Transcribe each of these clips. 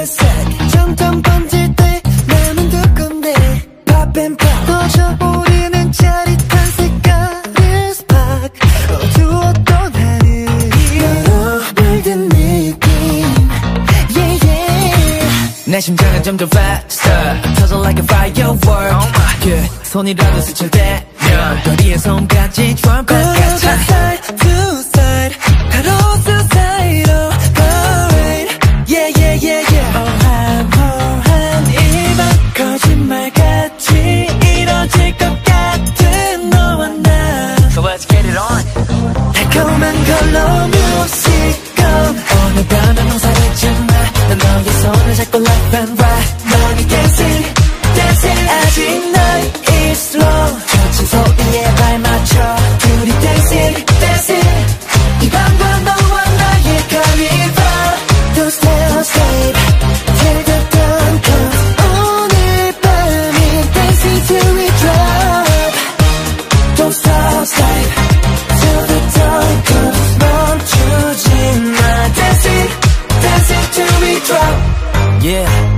갈색 점점 번질 때 나는 두근대 Pop and pop 터져오르는 짜릿한 색깔의 스파크 어두웠던 하늘이 너로 물든 느낌 Yeah yeah 내 심장은 점점 faster 터져 like a firework yeah. 손이라도 스칠 때면 거리의 손까지 트럼펫 같아 side to side 가로수 사이로 parade Yeah yeah yeah yeah 호한 이밤 거짓말같이 이뤄질 것 같은 너와 나 So let's get it on 달콤한 걸로 뮤직건 오늘 밤에 멍살했지만 난 너의 손을 잡고 left and right 너니 dancing dancing 아직 날 slow 젖은 소리에 발맞춰 둘이 dancing dancing 이 밤과 너와 나의 carnival Don't stay asleep till the dawn comes 오늘 밤은 dancing till we drop Don't stop sleep till the dawn comes 멈추지 마 dancing dancing till we drop Yeah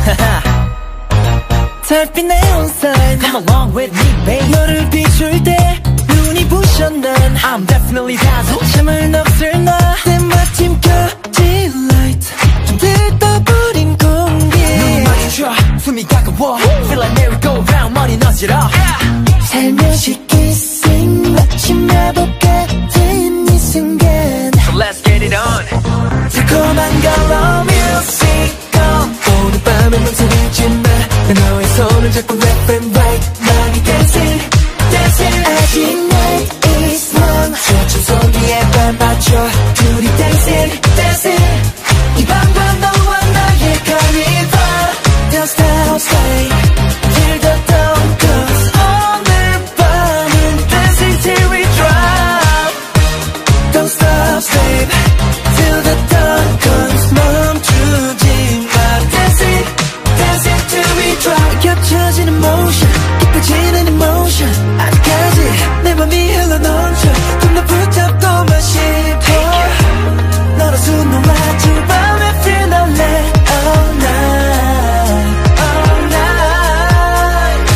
달빛 neon sign Come along with me babe 너를 비출 때 눈이 부셔 난 I'm definitely dazzled 잠을 없을 나 때마침 켜진 light 좀 들떠버린 공기 눈 마주쳐 숨이 가까워 Feel like merry-go-round 머리 너지러 살며시 kissing 마치 마법 같은 이 순간 So let's get it on 달콤한 걸로 music 오늘 밤에 멍청했지만 난 너의 손을 잡고 left and right 너니 dancing dancing 아직 night is long 젖은 소리에 발맞춰 둘이 dancing dancing 이 밤과 너와 나의 carnival Don't stop stay till the dawn comes 오늘 밤은 dancing till we drop Don't stop stay till the dawn comes 멈추지 마 dancing dancing till we drop 겹쳐지는 motion 깊어지는 emotion 아직까지 내 맘이 흘러넘쳐 좀 더 붙잡고만 싶어 너로 수놓아줄 밤에 feel the light all night all night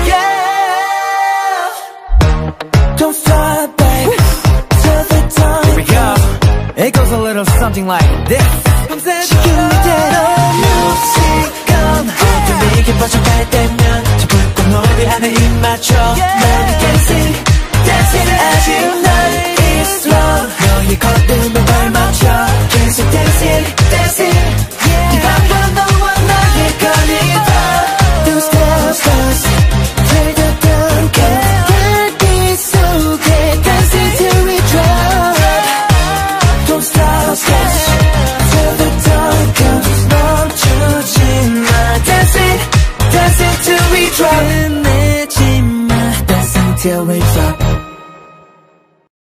yeah Don't fly back till the dawn Here we go It goes a little something like this 지금 이대로 뮤직건 어둠이 깊어져갈 때면 저 불꽃 노래 안에 입 맞춰 너는 dancing dancing 아직 night is long 너의 걸음에 발맞춰